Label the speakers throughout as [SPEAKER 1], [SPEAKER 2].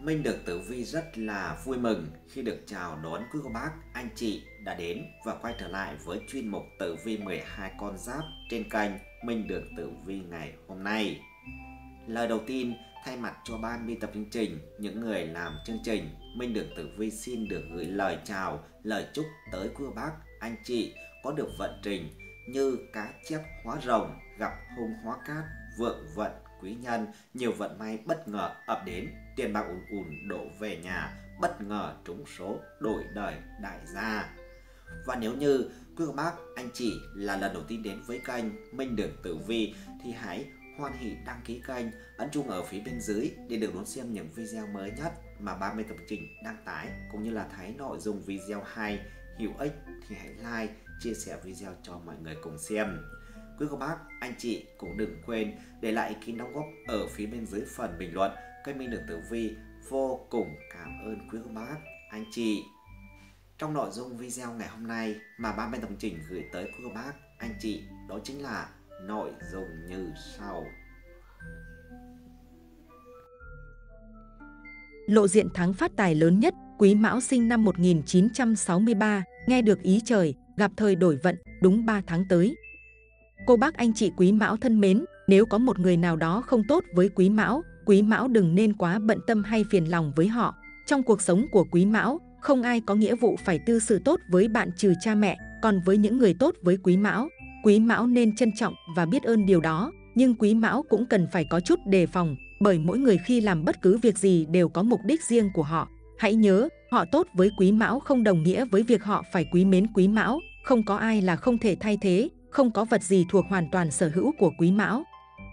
[SPEAKER 1] Minh được Tử Vi rất là vui mừng khi được chào đón quý cô bác, anh chị đã đến và quay trở lại với chuyên mục Tử Vi 12 con giáp trên kênh Minh được Tử Vi ngày hôm nay. Lời đầu tiên, thay mặt cho ban biên tập chương trình, những người làm chương trình, Minh được Tử Vi xin được gửi lời chào, lời chúc tới quý cô bác, anh chị có được vận trình như cá chép hóa rồng, gặp hung hóa cát, vượng vận quý nhân, nhiều vận may bất ngờ ập đến, tiền bạc ùn ùn đổ về nhà, bất ngờ trúng số, đổi đời đại gia. Và nếu như quý cô bác, anh chị là lần đầu tiên đến với kênh Minh được Tử Vi thì hãy hoan hỉ đăng ký kênh, ấn chuông ở phía bên dưới để được đón xem những video mới nhất mà ban biên tập trình đăng tải, cũng như là thấy nội dung video hay, hữu ích thì hãy like, chia sẻ video cho mọi người cùng xem. Quý cô bác, anh chị cũng đừng quên để lại ý kiến đóng góp ở phía bên dưới phần bình luận. Kênh Minh được Tử Vi vô cùng cảm ơn quý cô bác, anh chị. Trong nội dung video ngày hôm nay mà ban biên tập trình gửi tới quý cô bác, anh chị, đó chính là nội dung như sau.
[SPEAKER 2] Lộ diện tháng phát tài lớn nhất, Quý Mão sinh năm 1963, nghe được ý trời, gặp thời đổi vận, đúng 3 tháng tới. Cô bác anh chị Quý Mão thân mến, nếu có một người nào đó không tốt với Quý Mão đừng nên quá bận tâm hay phiền lòng với họ. Trong cuộc sống của Quý Mão, không ai có nghĩa vụ phải tư xử tốt với bạn trừ cha mẹ, còn với những người tốt với Quý Mão nên trân trọng và biết ơn điều đó. Nhưng Quý Mão cũng cần phải có chút đề phòng, bởi mỗi người khi làm bất cứ việc gì đều có mục đích riêng của họ. Hãy nhớ, họ tốt với Quý Mão không đồng nghĩa với việc họ phải quý mến Quý Mão, không có ai là không thể thay thế, không có vật gì thuộc hoàn toàn sở hữu của Quý Mão.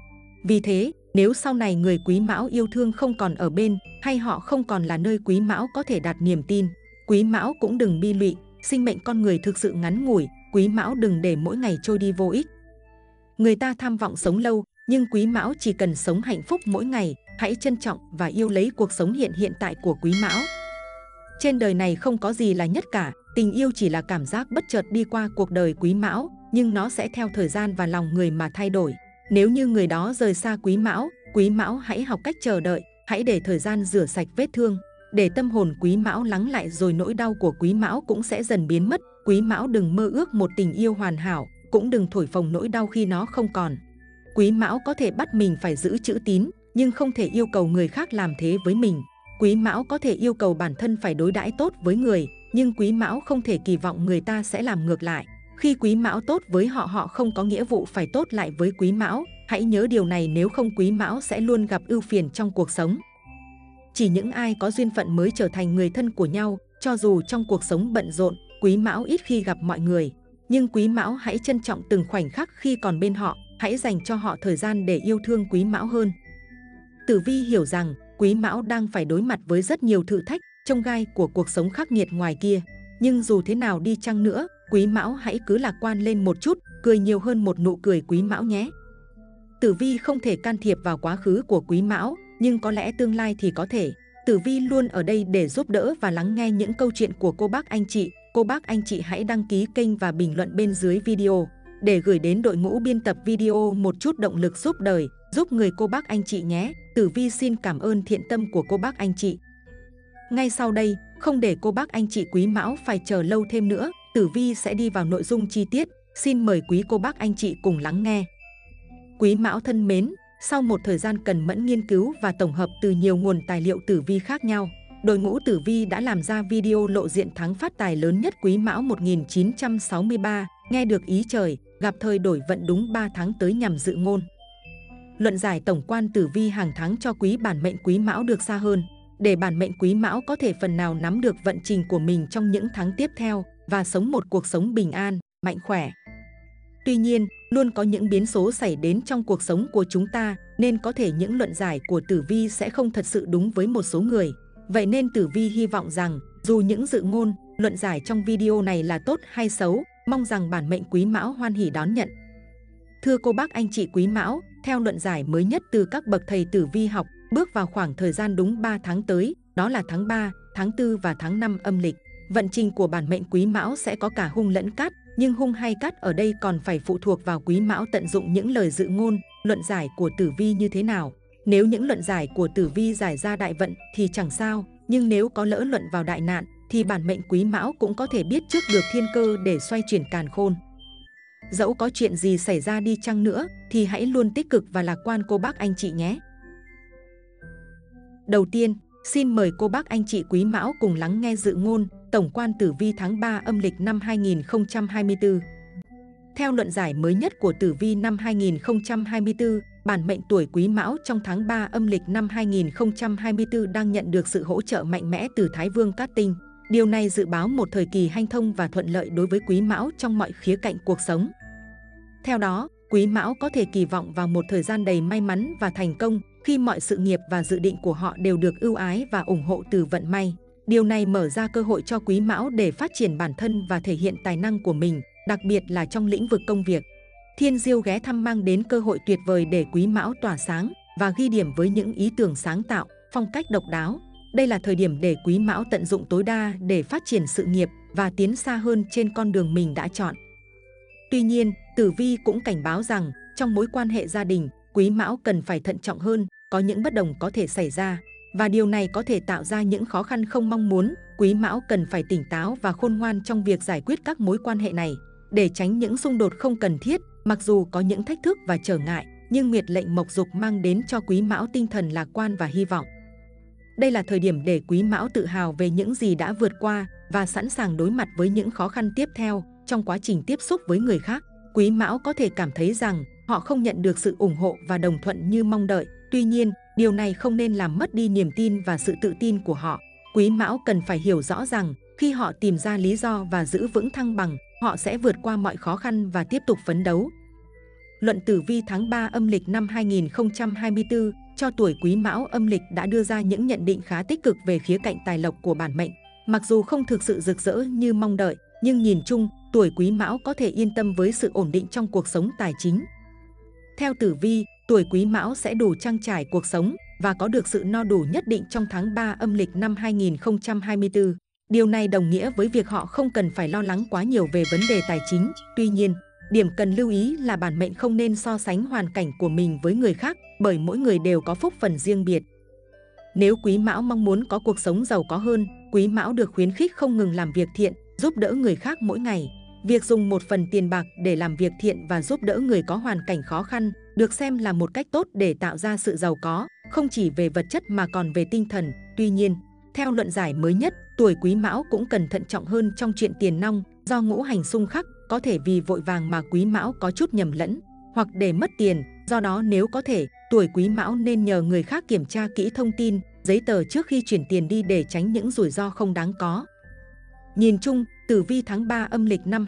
[SPEAKER 2] Vì thế, nếu sau này người Quý Mão yêu thương không còn ở bên, hay họ không còn là nơi Quý Mão có thể đặt niềm tin, Quý Mão cũng đừng bi lụy, sinh mệnh con người thực sự ngắn ngủi, Quý Mão đừng để mỗi ngày trôi đi vô ích. Người ta tham vọng sống lâu, nhưng Quý Mão chỉ cần sống hạnh phúc mỗi ngày, hãy trân trọng và yêu lấy cuộc sống hiện tại của Quý Mão. Trên đời này không có gì là nhất cả, tình yêu chỉ là cảm giác bất chợt đi qua cuộc đời Quý Mão, nhưng nó sẽ theo thời gian và lòng người mà thay đổi. Nếu như người đó rời xa Quý Mão hãy học cách chờ đợi, hãy để thời gian rửa sạch vết thương, để tâm hồn Quý Mão lắng lại rồi nỗi đau của Quý Mão cũng sẽ dần biến mất. Quý Mão đừng mơ ước một tình yêu hoàn hảo, cũng đừng thổi phồng nỗi đau khi nó không còn. Quý Mão có thể bắt mình phải giữ chữ tín, nhưng không thể yêu cầu người khác làm thế với mình. Quý Mão có thể yêu cầu bản thân phải đối đãi tốt với người, nhưng Quý Mão không thể kỳ vọng người ta sẽ làm ngược lại. Khi Quý Mão tốt với họ, họ không có nghĩa vụ phải tốt lại với Quý Mão. Hãy nhớ điều này, nếu không Quý Mão sẽ luôn gặp ưu phiền trong cuộc sống. Chỉ những ai có duyên phận mới trở thành người thân của nhau, cho dù trong cuộc sống bận rộn, Quý Mão ít khi gặp mọi người. Nhưng Quý Mão hãy trân trọng từng khoảnh khắc khi còn bên họ, hãy dành cho họ thời gian để yêu thương Quý Mão hơn. Tử Vi hiểu rằng Quý Mão đang phải đối mặt với rất nhiều thử thách, chông gai của cuộc sống khắc nghiệt ngoài kia. Nhưng dù thế nào đi chăng nữa, Quý Mão hãy cứ lạc quan lên một chút, cười nhiều hơn một nụ cười Quý Mão nhé. Tử Vi không thể can thiệp vào quá khứ của Quý Mão, nhưng có lẽ tương lai thì có thể. Tử Vi luôn ở đây để giúp đỡ và lắng nghe những câu chuyện của cô bác anh chị. Cô bác anh chị hãy đăng ký kênh và bình luận bên dưới video để gửi đến đội ngũ biên tập video một chút động lực giúp đời, giúp người cô bác anh chị nhé. Tử Vi xin cảm ơn thiện tâm của cô bác anh chị. Ngay sau đây, không để cô bác anh chị Quý Mão phải chờ lâu thêm nữa, Tử Vi sẽ đi vào nội dung chi tiết. Xin mời quý cô bác anh chị cùng lắng nghe. Quý Mão thân mến, sau một thời gian cần mẫn nghiên cứu và tổng hợp từ nhiều nguồn tài liệu tử vi khác nhau, đội ngũ Tử Vi đã làm ra video lộ diện tháng phát tài lớn nhất Quý Mão 1963, nghe được ý trời, gặp thời đổi vận đúng 3 tháng tới nhằm dự ngôn. Luận giải tổng quan tử vi hàng tháng cho quý bản mệnh Quý Mão được xa hơn, để bản mệnh Quý Mão có thể phần nào nắm được vận trình của mình trong những tháng tiếp theo và sống một cuộc sống bình an, mạnh khỏe. Tuy nhiên, luôn có những biến số xảy đến trong cuộc sống của chúng ta, nên có thể những luận giải của tử vi sẽ không thật sự đúng với một số người. Vậy nên tử vi hy vọng rằng, dù những dự ngôn, luận giải trong video này là tốt hay xấu, mong rằng bản mệnh Quý Mão hoan hỉ đón nhận. Thưa cô bác anh chị Quý Mão, theo luận giải mới nhất từ các bậc thầy tử vi học, bước vào khoảng thời gian đúng 3 tháng tới, đó là tháng 3, tháng 4 và tháng 5 âm lịch. Vận trình của bản mệnh Quý Mão sẽ có cả hung lẫn cát, nhưng hung hay cát ở đây còn phải phụ thuộc vào Quý Mão tận dụng những lời dự ngôn, luận giải của tử vi như thế nào. Nếu những luận giải của tử vi giải ra đại vận thì chẳng sao, nhưng nếu có lỡ luận vào đại nạn thì bản mệnh Quý Mão cũng có thể biết trước được thiên cơ để xoay chuyển càn khôn. Dẫu có chuyện gì xảy ra đi chăng nữa thì hãy luôn tích cực và lạc quan cô bác anh chị nhé. Đầu tiên, xin mời cô bác anh chị Quý Mão cùng lắng nghe dự ngôn tổng quan tử vi tháng 3 âm lịch năm 2024. Theo luận giải mới nhất của tử vi năm 2024, bản mệnh tuổi Quý Mão trong tháng 3 âm lịch năm 2024 đang nhận được sự hỗ trợ mạnh mẽ từ Thái Vương Cát Tinh. Điều này dự báo một thời kỳ hanh thông và thuận lợi đối với Quý Mão trong mọi khía cạnh cuộc sống. Theo đó, Quý Mão có thể kỳ vọng vào một thời gian đầy may mắn và thành công khi mọi sự nghiệp và dự định của họ đều được ưu ái và ủng hộ từ vận may. Điều này mở ra cơ hội cho Quý Mão để phát triển bản thân và thể hiện tài năng của mình, đặc biệt là trong lĩnh vực công việc. Thiên Diêu ghé thăm mang đến cơ hội tuyệt vời để Quý Mão tỏa sáng và ghi điểm với những ý tưởng sáng tạo, phong cách độc đáo. Đây là thời điểm để Quý Mão tận dụng tối đa để phát triển sự nghiệp và tiến xa hơn trên con đường mình đã chọn. Tuy nhiên, tử vi cũng cảnh báo rằng trong mối quan hệ gia đình, Quý Mão cần phải thận trọng hơn, có những bất đồng có thể xảy ra và điều này có thể tạo ra những khó khăn không mong muốn. Quý Mão cần phải tỉnh táo và khôn ngoan trong việc giải quyết các mối quan hệ này để tránh những xung đột không cần thiết. Mặc dù có những thách thức và trở ngại, nhưng Nguyệt lệnh mộc dục mang đến cho Quý Mão tinh thần lạc quan và hy vọng. Đây là thời điểm để Quý Mão tự hào về những gì đã vượt qua và sẵn sàng đối mặt với những khó khăn tiếp theo. Trong quá trình tiếp xúc với người khác, Quý Mão có thể cảm thấy rằng họ không nhận được sự ủng hộ và đồng thuận như mong đợi. Tuy nhiên, điều này không nên làm mất đi niềm tin và sự tự tin của họ. Quý Mão cần phải hiểu rõ rằng khi họ tìm ra lý do và giữ vững thăng bằng, họ sẽ vượt qua mọi khó khăn và tiếp tục phấn đấu. Luận tử vi tháng 3 âm lịch năm 2024 cho tuổi Quý Mão âm lịch đã đưa ra những nhận định khá tích cực về khía cạnh tài lộc của bản mệnh. Mặc dù không thực sự rực rỡ như mong đợi, nhưng nhìn chung, tuổi Quý Mão có thể yên tâm với sự ổn định trong cuộc sống tài chính. Theo tử vi, tuổi Quý Mão sẽ đủ trang trải cuộc sống và có được sự no đủ nhất định trong tháng 3 âm lịch năm 2024. Điều này đồng nghĩa với việc họ không cần phải lo lắng quá nhiều về vấn đề tài chính. Tuy nhiên, điểm cần lưu ý là bản mệnh không nên so sánh hoàn cảnh của mình với người khác, bởi mỗi người đều có phúc phần riêng biệt. Nếu Quý Mão mong muốn có cuộc sống giàu có hơn, Quý Mão được khuyến khích không ngừng làm việc thiện, giúp đỡ người khác mỗi ngày. Việc dùng một phần tiền bạc để làm việc thiện và giúp đỡ người có hoàn cảnh khó khăn được xem là một cách tốt để tạo ra sự giàu có, không chỉ về vật chất mà còn về tinh thần. Tuy nhiên, theo luận giải mới nhất, tuổi Quý Mão cũng cần thận trọng hơn trong chuyện tiền nong, do ngũ hành xung khắc, có thể vì vội vàng mà Quý Mão có chút nhầm lẫn, hoặc để mất tiền. Do đó nếu có thể, tuổi Quý Mão nên nhờ người khác kiểm tra kỹ thông tin, giấy tờ trước khi chuyển tiền đi để tránh những rủi ro không đáng có. Nhìn chung, tử vi tháng 3 âm lịch năm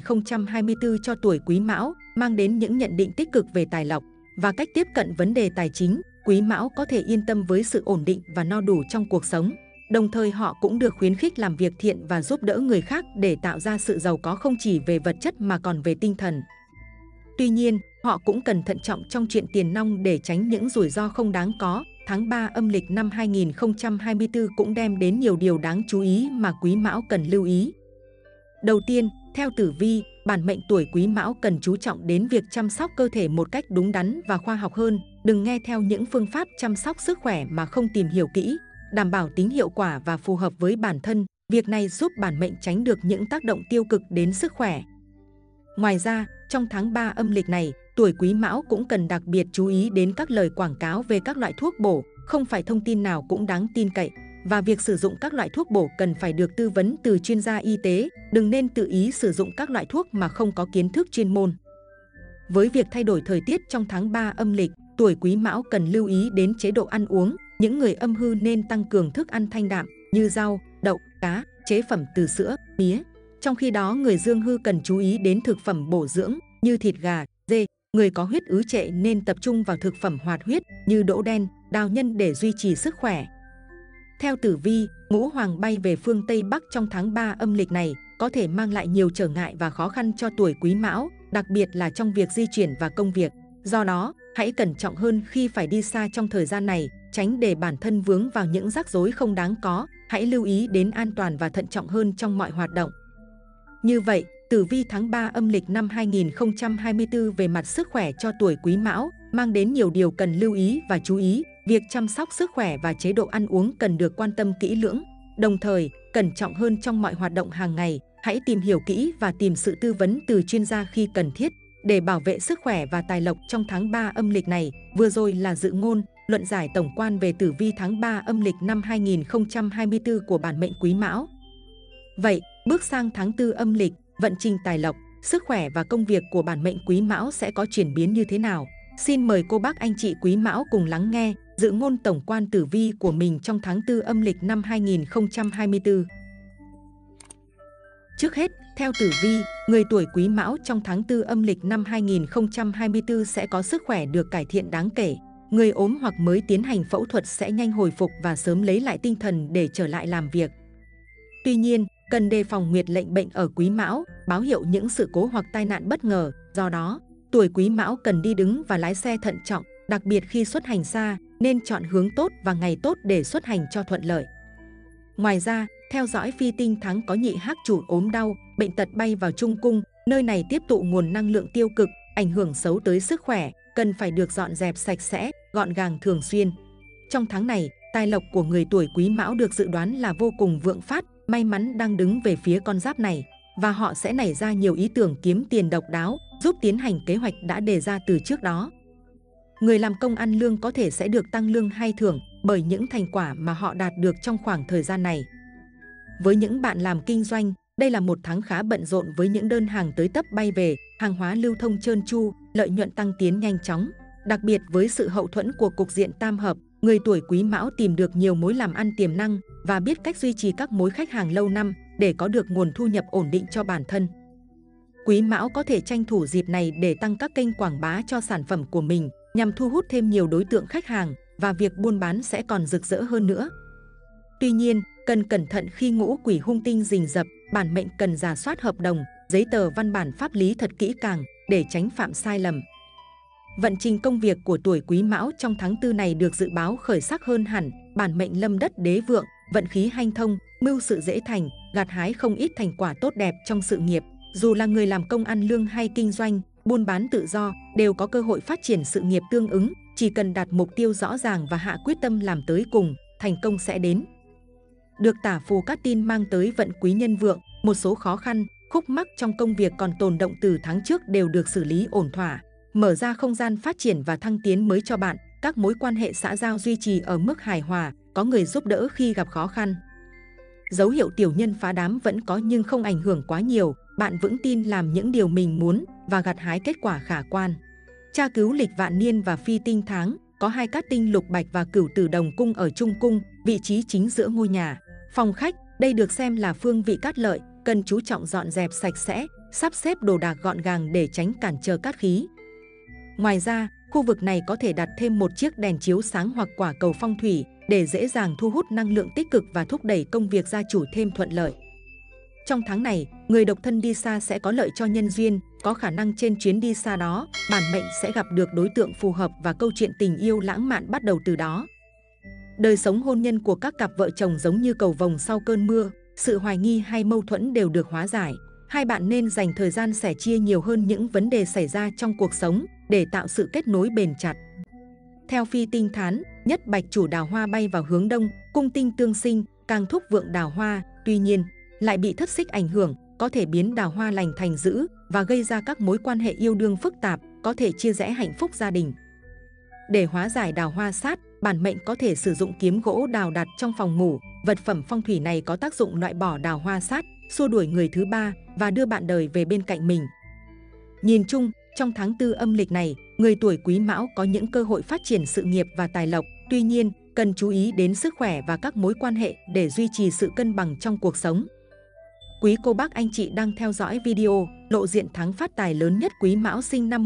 [SPEAKER 2] 2024 cho tuổi Quý Mão mang đến những nhận định tích cực về tài lộc và cách tiếp cận vấn đề tài chính. Quý Mão có thể yên tâm với sự ổn định và no đủ trong cuộc sống. Đồng thời họ cũng được khuyến khích làm việc thiện và giúp đỡ người khác để tạo ra sự giàu có không chỉ về vật chất mà còn về tinh thần. Tuy nhiên, họ cũng cần thận trọng trong chuyện tiền nong để tránh những rủi ro không đáng có. Tháng 3 âm lịch năm 2024 cũng đem đến nhiều điều đáng chú ý mà Quý Mão cần lưu ý. Đầu tiên, theo tử vi, bản mệnh tuổi Quý Mão cần chú trọng đến việc chăm sóc cơ thể một cách đúng đắn và khoa học hơn. Đừng nghe theo những phương pháp chăm sóc sức khỏe mà không tìm hiểu kỹ, đảm bảo tính hiệu quả và phù hợp với bản thân. Việc này giúp bản mệnh tránh được những tác động tiêu cực đến sức khỏe. Ngoài ra, trong tháng 3 âm lịch này, tuổi Quý Mão cũng cần đặc biệt chú ý đến các lời quảng cáo về các loại thuốc bổ. Không phải thông tin nào cũng đáng tin cậy, và việc sử dụng các loại thuốc bổ cần phải được tư vấn từ chuyên gia y tế. Đừng nên tự ý sử dụng các loại thuốc mà không có kiến thức chuyên môn. Với việc thay đổi thời tiết trong tháng 3 âm lịch, tuổi Quý Mão cần lưu ý đến chế độ ăn uống. Những người âm hư nên tăng cường thức ăn thanh đạm như rau, đậu, cá, chế phẩm từ sữa, mía. Trong khi đó, người dương hư cần chú ý đến thực phẩm bổ dưỡng như thịt gà, dê. Người có huyết ứ trệ nên tập trung vào thực phẩm hoạt huyết như đỗ đen, đào nhân để duy trì sức khỏe. Theo tử vi, ngũ hoàng bay về phương Tây Bắc trong tháng 3 âm lịch này có thể mang lại nhiều trở ngại và khó khăn cho tuổi Quý Mão, đặc biệt là trong việc di chuyển và công việc. Do đó, hãy cẩn trọng hơn khi phải đi xa trong thời gian này, tránh để bản thân vướng vào những rắc rối không đáng có. Hãy lưu ý đến an toàn và thận trọng hơn trong mọi hoạt động. Như vậy, tử vi tháng 3 âm lịch năm 2024 về mặt sức khỏe cho tuổi Quý Mão mang đến nhiều điều cần lưu ý và chú ý. việc chăm sóc sức khỏe và chế độ ăn uống cần được quan tâm kỹ lưỡng. Đồng thời, cẩn trọng hơn trong mọi hoạt động hàng ngày, hãy tìm hiểu kỹ và tìm sự tư vấn từ chuyên gia khi cần thiết để bảo vệ sức khỏe và tài lộc trong tháng 3 âm lịch này. Vừa rồi là dự ngôn, luận giải tổng quan về tử vi tháng 3 âm lịch năm 2024 của bản mệnh Quý Mão. Vậy, bước sang tháng 4 âm lịch, vận trình tài lộc, sức khỏe và công việc của bản mệnh Quý Mão sẽ có chuyển biến như thế nào? Xin mời cô bác anh chị Quý Mão cùng lắng nghe dự ngôn tổng quan tử vi của mình trong tháng 4 âm lịch năm 2024. Trước hết, theo tử vi, người tuổi Quý Mão trong tháng 4 âm lịch năm 2024 sẽ có sức khỏe được cải thiện đáng kể. Người ốm hoặc mới tiến hành phẫu thuật sẽ nhanh hồi phục và sớm lấy lại tinh thần để trở lại làm việc. Tuy nhiên, cần đề phòng nguyệt lệnh bệnh ở Quý Mão, báo hiệu những sự cố hoặc tai nạn bất ngờ. Do đó, tuổi Quý Mão cần đi đứng và lái xe thận trọng, đặc biệt khi xuất hành xa, nên chọn hướng tốt và ngày tốt để xuất hành cho thuận lợi. Ngoài ra, theo dõi phi tinh tháng có nhị hắc chủ ốm đau, bệnh tật bay vào trung cung, nơi này tiếp tụ nguồn năng lượng tiêu cực, ảnh hưởng xấu tới sức khỏe, cần phải được dọn dẹp sạch sẽ, gọn gàng thường xuyên. Trong tháng này, tài lộc của người tuổi Quý Mão được dự đoán là vô cùng vượng phát, may mắn đang đứng về phía con giáp này, và họ sẽ nảy ra nhiều ý tưởng kiếm tiền độc đáo, giúp tiến hành kế hoạch đã đề ra từ trước đó. Người làm công ăn lương có thể sẽ được tăng lương hay thưởng bởi những thành quả mà họ đạt được trong khoảng thời gian này. Với những bạn làm kinh doanh, đây là một tháng khá bận rộn với những đơn hàng tới tấp bay về, hàng hóa lưu thông trơn tru, lợi nhuận tăng tiến nhanh chóng. Đặc biệt với sự hậu thuẫn của cục diện tam hợp, người tuổi Quý Mão tìm được nhiều mối làm ăn tiềm năng và biết cách duy trì các mối khách hàng lâu năm để có được nguồn thu nhập ổn định cho bản thân. Quý Mão có thể tranh thủ dịp này để tăng các kênh quảng bá cho sản phẩm của mình nhằm thu hút thêm nhiều đối tượng khách hàng và việc buôn bán sẽ còn rực rỡ hơn nữa. Tuy nhiên, cần cẩn thận khi ngũ quỷ hung tinh rình rập, bản mệnh cần rà soát hợp đồng, giấy tờ văn bản pháp lý thật kỹ càng để tránh phạm sai lầm. Vận trình công việc của tuổi Quý Mão trong tháng 4 này được dự báo khởi sắc hơn hẳn, bản mệnh lâm đất đế vượng, vận khí hanh thông, mưu sự dễ thành, gặt hái không ít thành quả tốt đẹp trong sự nghiệp. Dù là người làm công ăn lương hay kinh doanh, buôn bán tự do, đều có cơ hội phát triển sự nghiệp tương ứng, chỉ cần đặt mục tiêu rõ ràng và hạ quyết tâm làm tới cùng, thành công sẽ đến. Được tả phù các tin mang tới vận quý nhân vượng, một số khó khăn, khúc mắc trong công việc còn tồn động từ tháng trước đều được xử lý ổn thỏa, mở ra không gian phát triển và thăng tiến mới cho bạn. Các mối quan hệ xã giao duy trì ở mức hài hòa, có người giúp đỡ khi gặp khó khăn. Dấu hiệu tiểu nhân phá đám vẫn có nhưng không ảnh hưởng quá nhiều, bạn vững tin làm những điều mình muốn và gặt hái kết quả khả quan. Tra cứu lịch vạn niên và phi tinh tháng, có hai cát tinh lục bạch và cửu tử đồng cung ở trung cung, vị trí chính giữa ngôi nhà. Phòng khách, đây được xem là phương vị cát lợi, cần chú trọng dọn dẹp sạch sẽ, sắp xếp đồ đạc gọn gàng để tránh cản trở cát khí. Ngoài ra, khu vực này có thể đặt thêm một chiếc đèn chiếu sáng hoặc quả cầu phong thủy để dễ dàng thu hút năng lượng tích cực và thúc đẩy công việc gia chủ thêm thuận lợi. Trong tháng này, người độc thân đi xa sẽ có lợi cho nhân duyên, có khả năng trên chuyến đi xa đó, bản mệnh sẽ gặp được đối tượng phù hợp và câu chuyện tình yêu lãng mạn bắt đầu từ đó. Đời sống hôn nhân của các cặp vợ chồng giống như cầu vồng sau cơn mưa, sự hoài nghi hay mâu thuẫn đều được hóa giải. Hai bạn nên dành thời gian sẻ chia nhiều hơn những vấn đề xảy ra trong cuộc sống để tạo sự kết nối bền chặt. Theo phi tinh thán, nhất bạch chủ đào hoa bay vào hướng đông, cung tinh tương sinh, càng thúc vượng đào hoa, tuy nhiên, lại bị thất xích ảnh hưởng, có thể biến đào hoa lành thành dữ và gây ra các mối quan hệ yêu đương phức tạp, có thể chia rẽ hạnh phúc gia đình. Để hóa giải đào hoa sát, bản mệnh có thể sử dụng kiếm gỗ đào đặt trong phòng ngủ. Vật phẩm phong thủy này có tác dụng loại bỏ đào hoa sát, xua đuổi người thứ ba và đưa bạn đời về bên cạnh mình. Nhìn chung, trong tháng 4 âm lịch này, người tuổi Quý Mão có những cơ hội phát triển sự nghiệp và tài lộc. Tuy nhiên, cần chú ý đến sức khỏe và các mối quan hệ để duy trì sự cân bằng trong cuộc sống. Quý cô bác anh chị đang theo dõi video lộ diện tháng phát tài lớn nhất Quý Mão sinh năm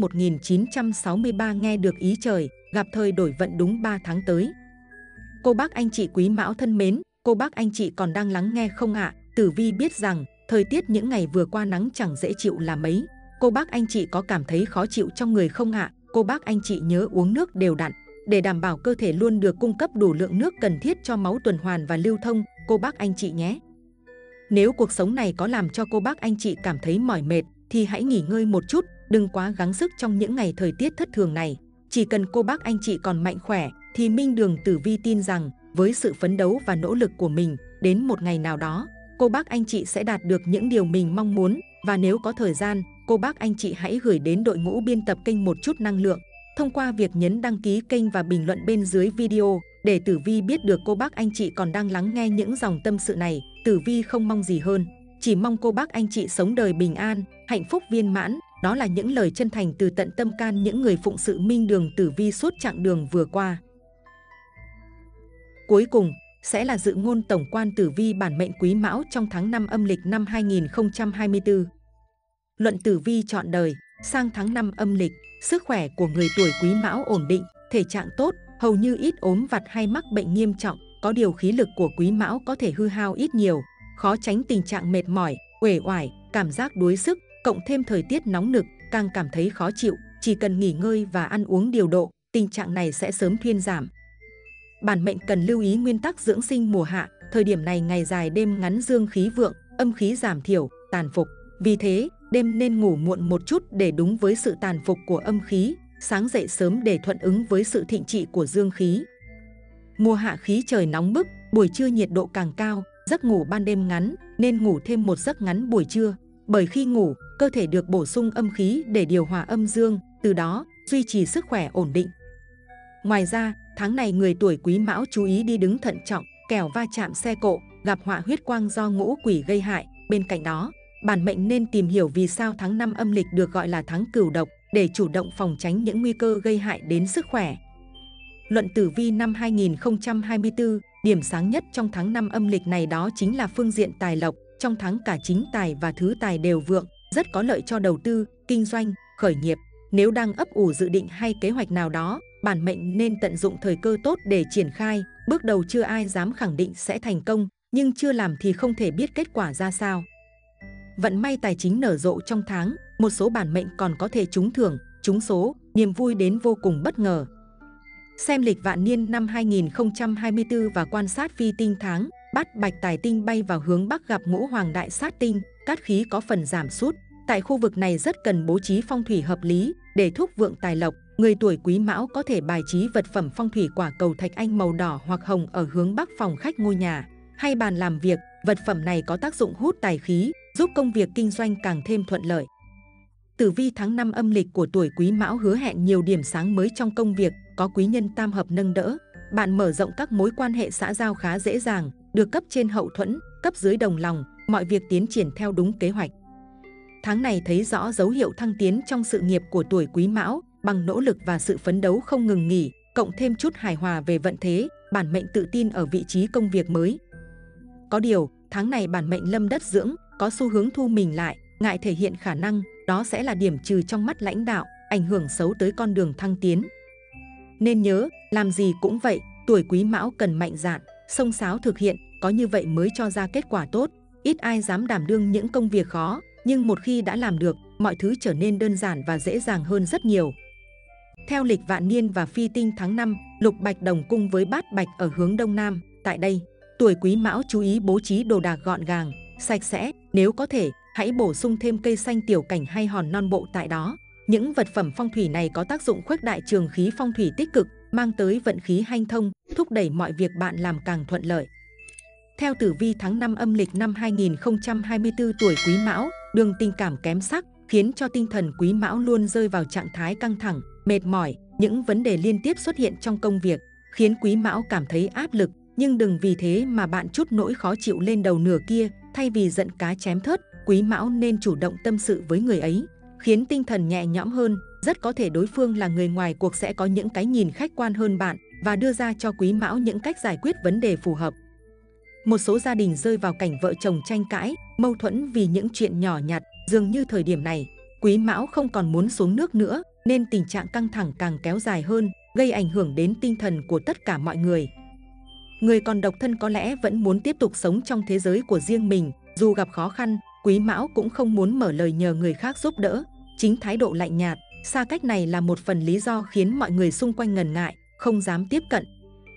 [SPEAKER 2] 1963 nghe được ý trời, gặp thời đổi vận đúng 3 tháng tới. Cô bác anh chị Quý Mão thân mến, cô bác anh chị còn đang lắng nghe không ạ? Tử vi biết rằng, thời tiết những ngày vừa qua nắng chẳng dễ chịu là mấy. Cô bác anh chị có cảm thấy khó chịu trong người không ạ? Cô bác anh chị nhớ uống nước đều đặn, để đảm bảo cơ thể luôn được cung cấp đủ lượng nước cần thiết cho máu tuần hoàn và lưu thông, cô bác anh chị nhé. Nếu cuộc sống này có làm cho cô bác anh chị cảm thấy mỏi mệt, thì hãy nghỉ ngơi một chút, đừng quá gắng sức trong những ngày thời tiết thất thường này. Chỉ cần cô bác anh chị còn mạnh khỏe, thì Minh Đường Tử Vi tin rằng với sự phấn đấu và nỗ lực của mình, đến một ngày nào đó, cô bác anh chị sẽ đạt được những điều mình mong muốn. Và nếu có thời gian, cô bác anh chị hãy gửi đến đội ngũ biên tập kênh một chút năng lượng thông qua việc nhấn đăng ký kênh và bình luận bên dưới video để Tử Vi biết được cô bác anh chị còn đang lắng nghe những dòng tâm sự này. Tử Vi không mong gì hơn, chỉ mong cô bác anh chị sống đời bình an, hạnh phúc viên mãn. Đó là những lời chân thành từ tận tâm can những người phụng sự Minh Đường Tử Vi suốt chặng đường vừa qua. Cuối cùng sẽ là dự ngôn tổng quan tử vi bản mệnh Quý Mão trong tháng 5 âm lịch năm 2024. Luận tử vi chọn đời, sang tháng 5 âm lịch, sức khỏe của người tuổi Quý Mão ổn định, thể trạng tốt, hầu như ít ốm vặt hay mắc bệnh nghiêm trọng. Có điều khí lực của Quý Mão có thể hư hao ít nhiều, khó tránh tình trạng mệt mỏi, uể oải, cảm giác đuối sức, cộng thêm thời tiết nóng nực, càng cảm thấy khó chịu. Chỉ cần nghỉ ngơi và ăn uống điều độ, tình trạng này sẽ sớm thuyên giảm. Bản mệnh cần lưu ý nguyên tắc dưỡng sinh mùa hạ, thời điểm này ngày dài đêm ngắn, dương khí vượng, âm khí giảm thiểu, tàn phục. Vì thế, đêm nên ngủ muộn một chút để đúng với sự tàn phục của âm khí, sáng dậy sớm để thuận ứng với sự thịnh trị của dương khí. Mùa hạ khí trời nóng bức, buổi trưa nhiệt độ càng cao, giấc ngủ ban đêm ngắn, nên ngủ thêm một giấc ngắn buổi trưa. Bởi khi ngủ, cơ thể được bổ sung âm khí để điều hòa âm dương, từ đó duy trì sức khỏe ổn định. Ngoài ra, tháng này người tuổi Quý Mão chú ý đi đứng thận trọng, kẻo va chạm xe cộ, gặp họa huyết quang do ngũ quỷ gây hại. Bên cạnh đó, bản mệnh nên tìm hiểu vì sao tháng 5 âm lịch được gọi là tháng cửu độc để chủ động phòng tránh những nguy cơ gây hại đến sức khỏe. Luận tử vi năm 2024, điểm sáng nhất trong tháng 5 âm lịch này đó chính là phương diện tài lộc. Trong tháng cả chính tài và thứ tài đều vượng, rất có lợi cho đầu tư, kinh doanh, khởi nghiệp. Nếu đang ấp ủ dự định hay kế hoạch nào đó, bản mệnh nên tận dụng thời cơ tốt để triển khai. Bước đầu chưa ai dám khẳng định sẽ thành công, nhưng chưa làm thì không thể biết kết quả ra sao. Vận may tài chính nở rộ trong tháng, một số bản mệnh còn có thể trúng thưởng, trúng số, niềm vui đến vô cùng bất ngờ. Xem lịch vạn niên năm 2024 và quan sát phi tinh tháng, Bát Bạch tài tinh bay vào hướng Bắc gặp Ngũ Hoàng đại sát tinh, cát khí có phần giảm sút. Tại khu vực này rất cần bố trí phong thủy hợp lý để thúc vượng tài lộc. Người tuổi Quý Mão có thể bài trí vật phẩm phong thủy quả cầu thạch anh màu đỏ hoặc hồng ở hướng Bắc phòng khách ngôi nhà hay bàn làm việc. Vật phẩm này có tác dụng hút tài khí, giúp công việc kinh doanh càng thêm thuận lợi. Tử vi tháng 5 âm lịch của tuổi Quý Mão hứa hẹn nhiều điểm sáng mới trong công việc, có quý nhân tam hợp nâng đỡ. Bạn mở rộng các mối quan hệ xã giao khá dễ dàng, được cấp trên hậu thuẫn, cấp dưới đồng lòng, mọi việc tiến triển theo đúng kế hoạch. Tháng này thấy rõ dấu hiệu thăng tiến trong sự nghiệp của tuổi Quý Mão, bằng nỗ lực và sự phấn đấu không ngừng nghỉ, cộng thêm chút hài hòa về vận thế, bản mệnh tự tin ở vị trí công việc mới. Có điều, tháng này bản mệnh lâm đất dưỡng, có xu hướng thu mình lại, ngại thể hiện khả năng, đó sẽ là điểm trừ trong mắt lãnh đạo, ảnh hưởng xấu tới con đường thăng tiến. Nên nhớ, làm gì cũng vậy, tuổi Quý Mão cần mạnh dạn, xông xáo thực hiện, có như vậy mới cho ra kết quả tốt. Ít ai dám đảm đương những công việc khó, nhưng một khi đã làm được, mọi thứ trở nên đơn giản và dễ dàng hơn rất nhiều. Theo lịch vạn niên và phi tinh tháng 5, lục bạch đồng cung với bát bạch ở hướng đông nam. Tại đây, tuổi Quý Mão chú ý bố trí đồ đạc gọn gàng, sạch sẽ. Nếu có thể, hãy bổ sung thêm cây xanh tiểu cảnh hay hòn non bộ tại đó. Những vật phẩm phong thủy này có tác dụng khuếch đại trường khí phong thủy tích cực, mang tới vận khí hanh thông, thúc đẩy mọi việc bạn làm càng thuận lợi. Theo tử vi tháng 5 âm lịch năm 2024, tuổi Quý Mão, đường tình cảm kém sắc, khiến cho tinh thần Quý Mão luôn rơi vào trạng thái căng thẳng, mệt mỏi. Những vấn đề liên tiếp xuất hiện trong công việc, khiến Quý Mão cảm thấy áp lực. Nhưng đừng vì thế mà bạn trút nỗi khó chịu lên đầu nửa kia. Thay vì giận cá chém thớt, Quý Mão nên chủ động tâm sự với người ấy, khiến tinh thần nhẹ nhõm hơn. Rất có thể đối phương là người ngoài cuộc sẽ có những cái nhìn khách quan hơn bạn và đưa ra cho Quý Mão những cách giải quyết vấn đề phù hợp. Một số gia đình rơi vào cảnh vợ chồng tranh cãi, mâu thuẫn vì những chuyện nhỏ nhặt. Dường như thời điểm này, Quý Mão không còn muốn xuống nước nữa, nên tình trạng căng thẳng càng kéo dài hơn, gây ảnh hưởng đến tinh thần của tất cả mọi người. Người còn độc thân có lẽ vẫn muốn tiếp tục sống trong thế giới của riêng mình. Dù gặp khó khăn, Quý Mão cũng không muốn mở lời nhờ người khác giúp đỡ. Chính thái độ lạnh nhạt, xa cách này là một phần lý do khiến mọi người xung quanh ngần ngại, không dám tiếp cận.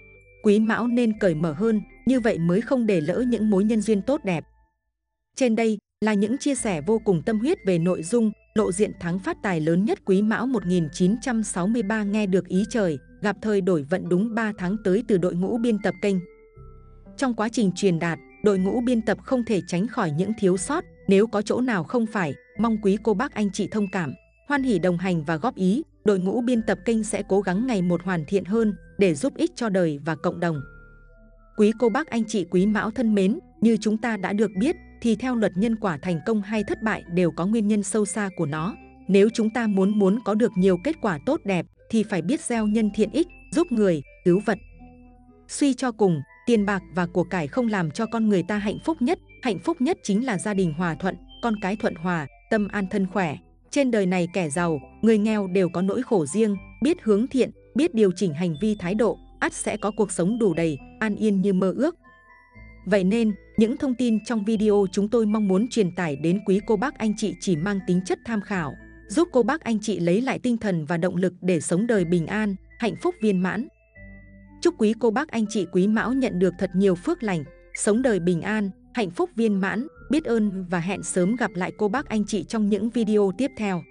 [SPEAKER 2] Quý Mão nên cởi mở hơn, như vậy mới không để lỡ những mối nhân duyên tốt đẹp. Trên đây là những chia sẻ vô cùng tâm huyết về nội dung lộ diện tháng phát tài lớn nhất Quý Mão 1963 nghe được ý trời. gặp thời đổi vận đúng 3 tháng tới từ đội ngũ biên tập kênh. Trong quá trình truyền đạt, đội ngũ biên tập không thể tránh khỏi những thiếu sót, nếu có chỗ nào không phải, mong quý cô bác anh chị thông cảm, hoan hỉ đồng hành và góp ý, đội ngũ biên tập kênh sẽ cố gắng ngày một hoàn thiện hơn để giúp ích cho đời và cộng đồng. Quý cô bác anh chị Quý Mão thân mến, như chúng ta đã được biết thì theo luật nhân quả thành công hay thất bại đều có nguyên nhân sâu xa của nó. Nếu chúng ta muốn có được nhiều kết quả tốt đẹp thì phải biết gieo nhân thiện ích, giúp người, cứu vật. Suy cho cùng, tiền bạc và của cải không làm cho con người ta hạnh phúc nhất chính là gia đình hòa thuận, con cái thuận hòa, tâm an thân khỏe. Trên đời này kẻ giàu, người nghèo đều có nỗi khổ riêng, biết hướng thiện, biết điều chỉnh hành vi thái độ, ắt sẽ có cuộc sống đủ đầy, an yên như mơ ước. Vậy nên, những thông tin trong video chúng tôi mong muốn truyền tải đến quý cô bác anh chị chỉ mang tính chất tham khảo, giúp cô bác anh chị lấy lại tinh thần và động lực để sống đời bình an, hạnh phúc viên mãn. Chúc quý cô bác anh chị Quý Mão nhận được thật nhiều phước lành, sống đời bình an, hạnh phúc viên mãn, biết ơn và hẹn sớm gặp lại cô bác anh chị trong những video tiếp theo.